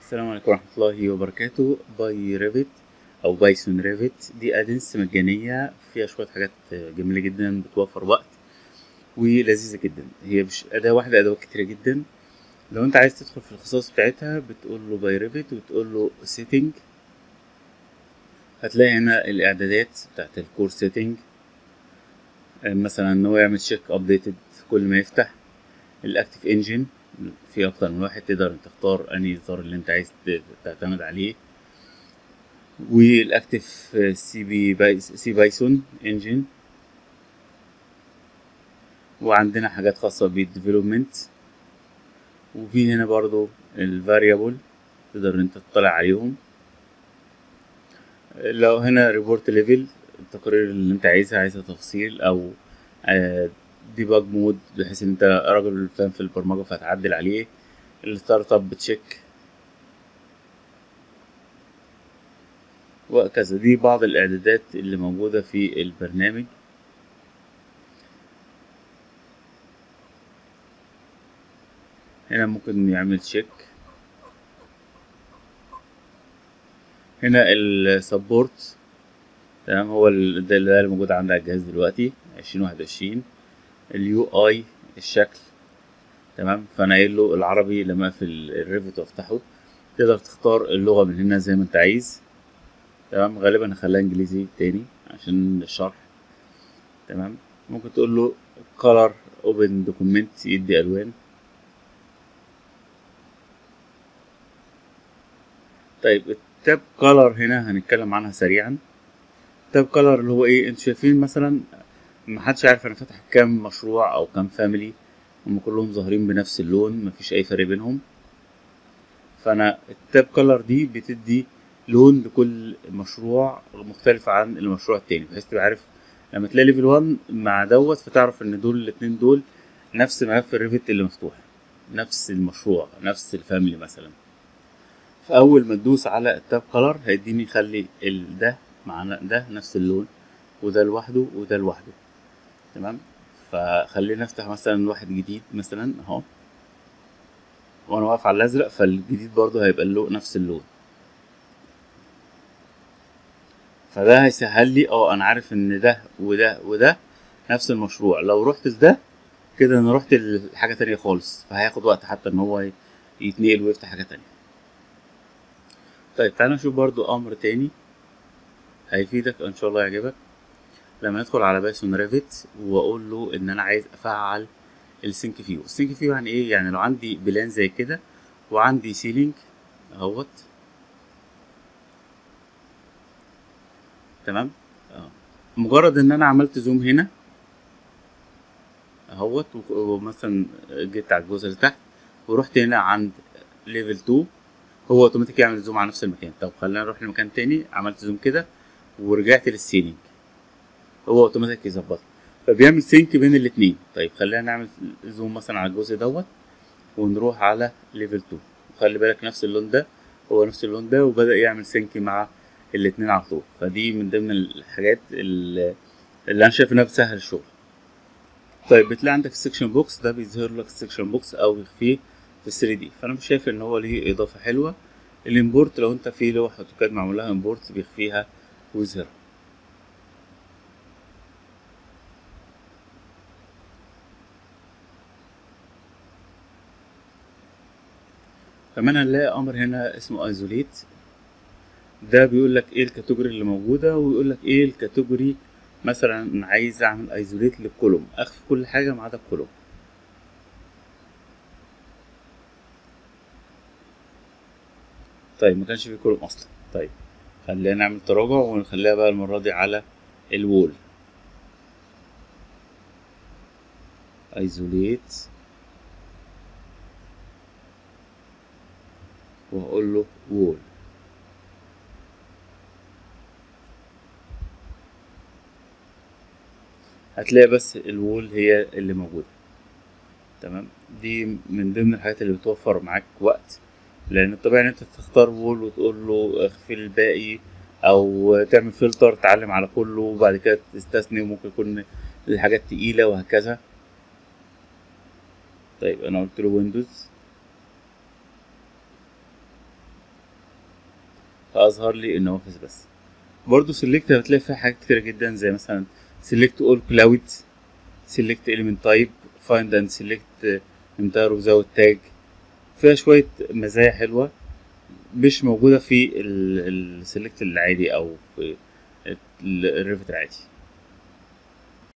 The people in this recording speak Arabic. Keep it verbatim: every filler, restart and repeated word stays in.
السلام عليكم ورحمة الله وبركاته. باي ريفت أو بايثون ريفت دي أدنس مجانية فيها شوية حاجات جميلة جدا، بتوفر وقت ولذيذة جدا. هي مش أداة واحدة، أدوات كتيرة جدا. لو أنت عايز تدخل في الخصائص بتاعتها بتقول له باي ريفت وتقول له سيتنج. هتلاقي هنا الإعدادات بتاعت الكور سيتنج، مثلا إن هو يعمل تشيك أبديتد كل ما يفتح. الأكتيف إنجن في أكتر من واحد، تقدر تختار أنهي إصدار اللي أنت عايز تعتمد عليه. والاكتف سي بي باي سي بايثون انجن. وعندنا حاجات خاصة بالديفلوبمنت، وفي هنا برضو الفاريبل تقدر انت تطلع عليهم. لو هنا ريبورت ليفل، التقارير اللي انت عايزها عايزها تفصيل او ديباج مود، بحيث ان انت راجل فاهم في البرمجة فهتعدل عليه. الستارت اب بتشيك وهكذا. دي بعض الاعدادات اللي موجودة في البرنامج. هنا ممكن يعمل تشيك. هنا السبورت، تمام، هو ال- ده اللي موجود عندي على الجهاز دلوقتي عشرين واحد وعشرين. اليو اي الشكل، تمام. فانا قايل له العربي لما اقفل الريفت وافتحه. تقدر تختار اللغة من هنا زي ما انت عايز، تمام. غالبا هخليها انجليزي تاني عشان الشرح، تمام. ممكن تقول له color open document يدي الوان. طيب التاب color هنا هنتكلم عنها سريعا. تاب color اللي هو ايه؟ انتوا شايفين مثلا محدش عارف انا فاتح كام مشروع او كام فاميلي، هم كلهم ظاهرين بنفس اللون، مفيش اي فرق بينهم. فانا التاب كولر دي بتدي لون لكل مشروع مختلف عن المشروع التاني، بحيث تبقى عارف لما تلاقي ليفل واحد مع دوت فتعرف ان دول الاتنين دول نفس ملف الريفت اللي مفتوح، نفس المشروع، نفس الفاميلي مثلا. فاول ما تدوس على التاب كولر هيديني يخلي ال- ده مع ده نفس اللون، وده لوحده وده لوحده، تمام. فخلينا نفتح مثلا واحد جديد مثلا اهو، وانا واقف على الازرق، فالجديد برضو هيبقى اللون نفس اللون. فده هيسهل لي، اه انا عارف ان ده وده وده نفس المشروع. لو رحت لده كده انا رحت لحاجة تانية خالص، فهياخد وقت حتى ان هو يتنقل ويفتح حاجة تانية. طيب تعالى نشوف برضو امر تاني هيفيدك ان شاء الله يعجبك. لما ندخل على بايثون ريفت واقول له ان انا عايز افعل السينك فيو. السينك فيو يعني ايه؟ يعني لو عندي بلان زي كده وعندي سيلينج اهوت، تمام. اه مجرد ان انا عملت زوم هنا اهوت، ومثلا جيت على الجزء اللي تحت ورحت هنا عند ليفل اتنين، هو اوتوماتيك يعمل زوم على نفس المكان. طب خلينا نروح لمكان تاني، عملت زوم كده ورجعت للسيلينج، هو اوتوماتيك يظبطها، فبيعمل سينك بين الاتنين. طيب خلينا نعمل زوم مثلا على الجزء دوت ونروح على ليفل اتنين، وخلي بالك نفس اللون ده هو نفس اللون ده، وبدأ يعمل سينك مع الاتنين على طول. فدي من ضمن الحاجات اللي, اللي انا شايف انها بتسهل الشغل. طيب بتلاقي عندك السكشن بوكس ده بيظهر لك السكشن بوكس او يخفيه في ثري دي، فانا مش شايف ان هو ليه اضافه حلوه. الامبورت لو انت في لوحه اوتوكاد معمول لها امبورت بيخفيها ويظهرها. كمان هنلاقي امر هنا اسمه ايزوليت، ده بيقول لك ايه الكاتيجوري اللي موجوده، ويقول لك ايه الكاتيجوري. مثلا عايز اعمل ايزوليت للكولوم، اخفي كل حاجه ما عدا الكولوم. طيب ما كانش في كولوم اصلا. طيب خلينا نعمل تراجع ونخليها بقى المره دي على الوول. ايزوليت واقول له وول. هتلاقي بس الوول هي اللي موجودة، تمام. دي من ضمن الحاجات اللي بتوفر معاك وقت، لان الطبيعي ان انت تختار وول وتقول له اخفي الباقي، او تعمل فلتر تعلم على كله وبعد كده تستثني، وممكن يكون الحاجات تقيلة وهكذا. طيب انا قلت له ويندوز، فاظهر لي النوافذ بس. برضو سيلكت هتلاقي فيها حاجات كتيرة جدا، زي مثلا select all cloud، select element type، find and select entire without tag. فيها شوية مزايا حلوة مش موجودة في السلكت العادي أو في الريفت العادي.